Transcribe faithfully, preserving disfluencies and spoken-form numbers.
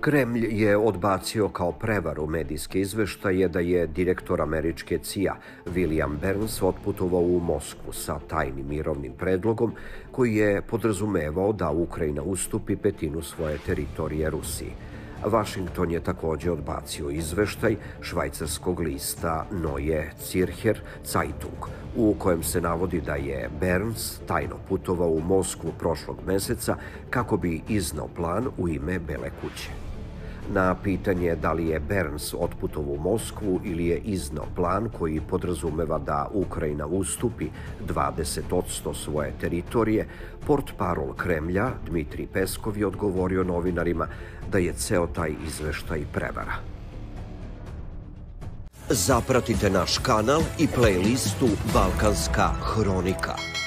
Kremlj je odbacio kao prevaru medijske izveštaje da je direktor američke C I A William Burns otputovao u Moskvu sa tajnim mirovnim predlogom koji je podrazumevao da Ukrajina ustupi petinu svoje teritorije Rusiji. Vašington je takođe odbacio izveštaj švajcarskog lista Neue Zürcher Zeitung, u kojem se navodi da je Burns tajno putovao u Moskvu prošlog meseca kako bi iznao plan u ime Bele kuće. Na pitanje da li je Burns otputovao u Moskvu ili je iznao plan koji podrazumeva da Ukrajina ustupi dvadeset posto svoje teritorije, portparol Kremlja Dmitrij Peskov je odgovorio novinarima da je ceo taj izveštaj prevara. Zapratite naš kanal i playlistu Balkanska hronika.